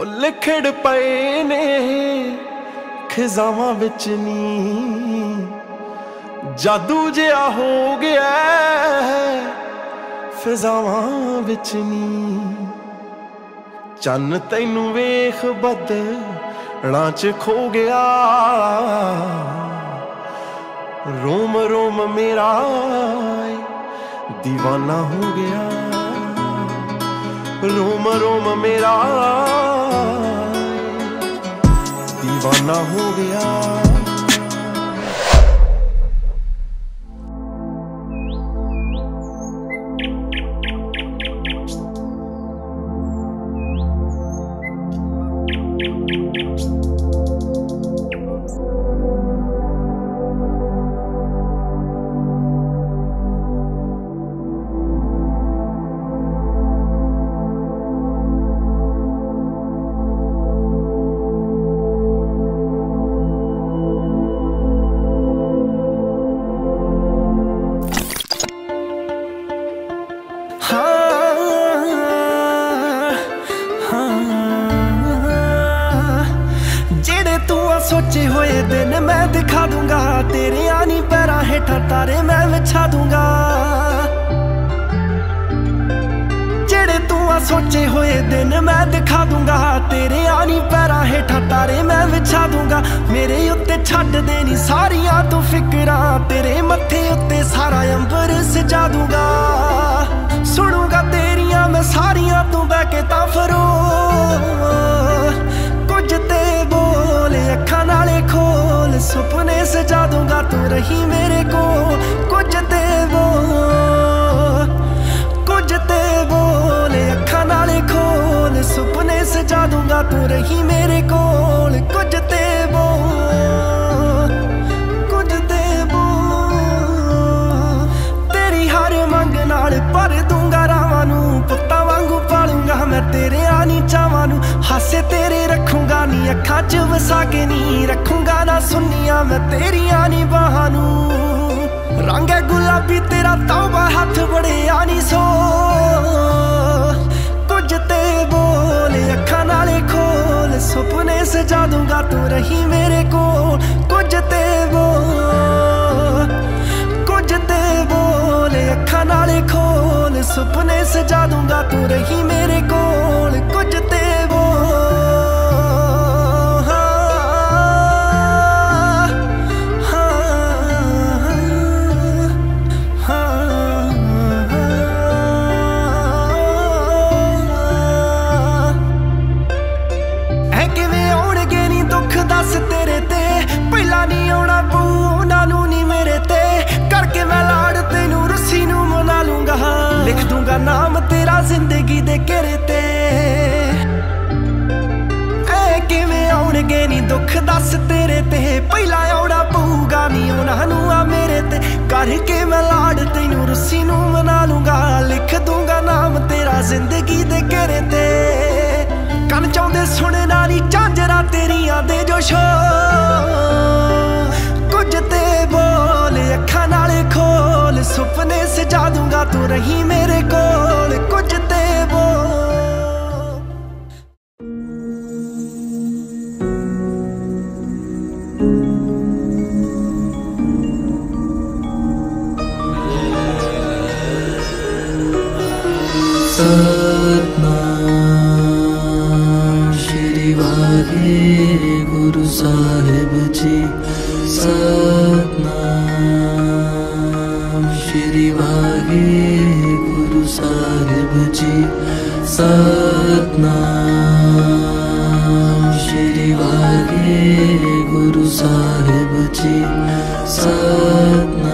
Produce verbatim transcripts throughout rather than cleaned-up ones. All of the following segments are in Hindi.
फुल खिड़ पए ने खिजावां विच नी, जादू जिहा हो गया फिजावां विच नी। चन्न तैनू वेख बदलां च खो गया, रोम रोम मेरा दीवाना हो गया, रोम रोम मेरा दीवाना हो गया। सोचे हुए दिन मैं दिखा दूंगा, तेरे आनी पैरा हेठा तारे मैं बिछा दूंगा। जेड़े तू आ सोचे हुए दिन मैं दिखा दूंगा, तेरे आनी पैरा हेठा तारे मैं बिछा दूंगा। मेरे उत्ते छड्ड देनी सारियां तू फिकरां, तेरे मत्थे उत्ते सारा अंबर सजा दूंगा। सुनूंगा तेरियां मैं सारियां तू बह के तां फरो, कुछ ते बोल अखां नाले खोल, सुपने सजा दूंगा तू रही मेरे को। कुछ ते बोल कुछ ते बोल अखां नाले खोल, सुपने सजा दूंगा तू रही मेरे कोल। कुछ ते बोल कुछ ते बोल, तेरी हर मंग नाल भर दूंगा रावां नूं, पुत्तां वांगू पालूंगा मैं तेरे आनी चावां नूं। हासे तेरे रखूंगा नी अखां च वसा के नी, रखूंगा ना सुनिया मैं तेरियां नी बाहां नूं। रंग है गुलाबी तेरा तौबा हाथ बड़े आनी सो, कुछ ते बोल अखां नाले खोल, सुपने सजा दूंगा तू रही मेरे कोल। कुछ ते बोल कुछ ते बोल अखां नाले खोल, सुपने सजा दूंगा तू रही मेरे कोल। कुछ ते तेरे ते पहला नहीं आना पू नानू नी मेरे ते, करके मैं लाड़ तेनू रुस्सी नू मना लूंगा। लिख दूंगा नाम तेरा जिंदगी दे घेरे ते, ऐ किवें आउणगे नी दुख दस तेरे ते, पहला आउणा पऊगा नी उन्हां नू आ मेरे ते। करके मैं लाड़ तेनू रुस्सी नू मना लूंगा, लिख दूंगा नाम तेरा जिंदगी दे घेरे ते। कन चाहुंदे सुनना नी झांजरा तेरियां दे जो शोर, कुछ ते बोल अखां नाले खोल, सुपने सजा दूंगा तू रही मेरे कोल। कुछ ते बोल गुरु साहिब जी, सतनाम श्री वाहे गुरु साहिब जी, सतनाम श्री वाहे गुरु साहिब जी, सतनाम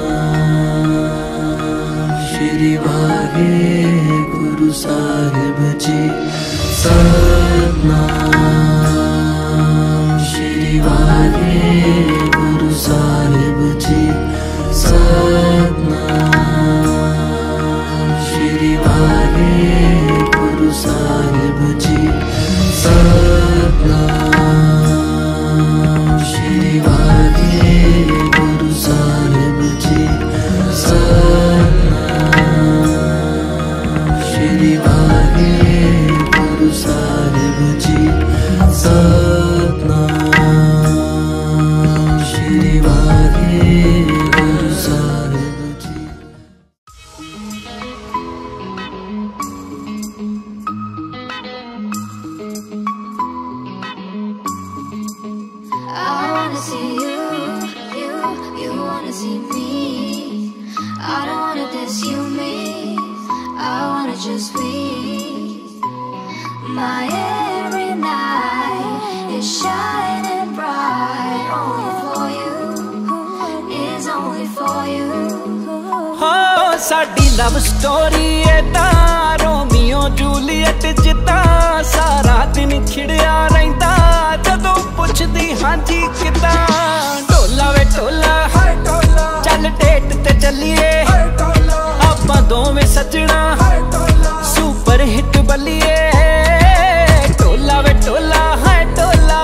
श्री वाहे गुरु साहिब जी, सतनाम श्री वाहे गुरु साहिब जी, सतनाम श्री वाहे गुरु साहिब जी, सतनाम श्री वाहे गुरु साहिब सतनाम श्री वाहे गुरु साहिब जी। I wanna see you, you, you wanna see me. I don't wanna diss you, me. I wanna just be. My every night is shining bright. Only for you, is only for you. हाँ साडी लव स्टोरी है तां रोमियो जूलियट जिता सारा दिन खिड़िया रहिंदा जदों पुछदी हां जी किदां। ढोला वे ढोला चल डेट ते चलिए आपां दोवें सजना सुपर हिट बलिए। ढोला वे ढोला है ढोला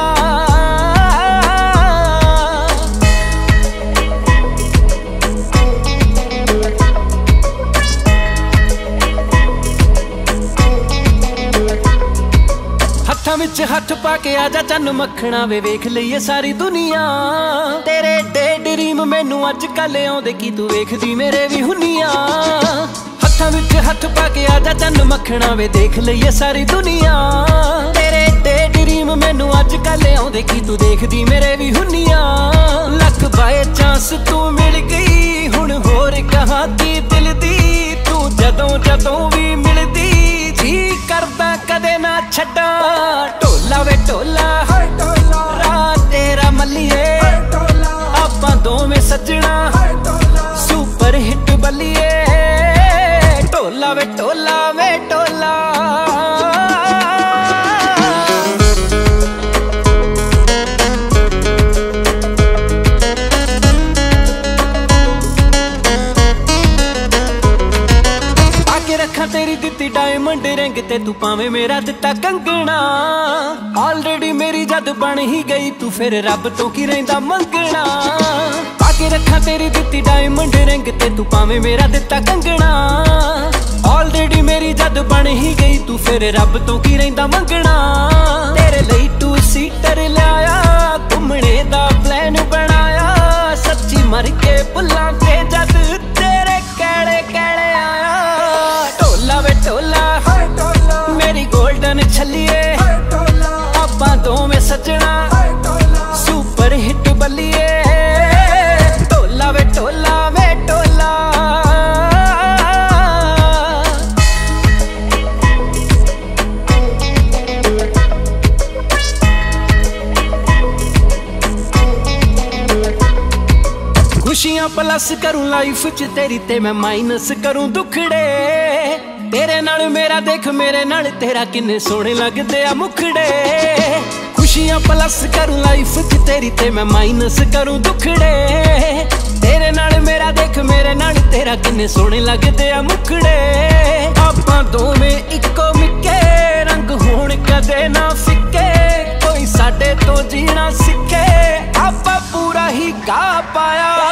हत्थां विच हत्थ पाके आजा चन्न मखना वे वेख लईए सारी दुनिया। तेरे डे ड्रीम मैनू अज कल आउंदे की तू वेखदी मेरे भी हुनिया। हत्थां विच हत्थ पाके आजा चन्न मखना वे देख लईए सारी दुनिया। तेरे डे ड्रीम मैनू अज कल आउंदे की तू देखदी मेरे भी हुनिया। लक बाय चांस तू मिल गई हुण होर कहां दी दिल दी तू जदों जदों भी मिलदी जी करदा कदे ना छड्डा। ढोला वे ढोला रात तेरा मल्लिए आपां दोवें सजना सुपर हिट बलिए। ढोला वे ढोला वे ढोला रखा तेरी दित्ती डायमंड रिंग ते तू पावे मेरा दिता कंगना। ऑलरेडी मेरी जद बन ही गई तू फिर रब तो की रहिंदा मंगना। पाके रखा तेरी दित्ती डायमंड रिंग ते तू पावे मेरा दिता कंगना। ऑलरेडी मेरी जद बन ही गई तू फिर रब तो की रहिंदा मंगना। तेरे लई टू सीटर लिया घूमने दा प्लान बनाया सच्ची मर के भुल्लां ते जद तेरे कहड़े कहड़े आया। ढोला वे ढोला मेरी गोल्डन छलिए आपां दोवें सजना सुपर हिट बलिए। ढोला वे ढोला वे ढोला खुशियां प्लस करूं लाइफ च तेरी ते मैं माइनस करूं दुखड़े। तेरे नाल मेरा देख मेरे नाल तेरा किन्ने सोहणे लगदे आ मुखड़े। खुशियां प्लस करूं लाइफ च तेरी ते मैं माइनस करूं दुखड़े। तेरे नाल मेरा देख मेरे नाल तेरा किन्ने सोहणे लगदे आ मुखड़े। आपां दोवें इक्को मिक्के रंग होण कदे ना फिक्के कोई साडे तो जीना सिक्खे। आपां पूरा ही गा पाया